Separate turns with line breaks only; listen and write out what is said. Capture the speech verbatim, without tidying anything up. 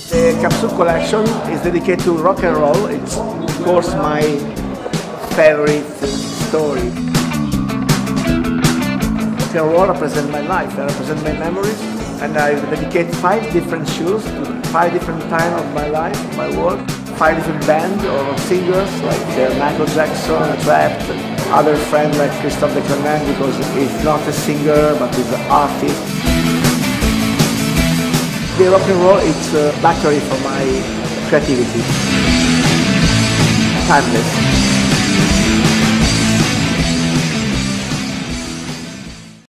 The capsule collection is dedicated to rock and roll. It's, of course, my favorite story. Rock and roll represents my life, I represent my memories, and I dedicate five different shoes to five different times of my life, my work, five different bands or singers like uh, Michael Jackson, TRAPT, other friends like Giuseppe Zanotti, because he's not a singer but he's an artist. The rock and roll, it's a battery for my creativity. Timeless.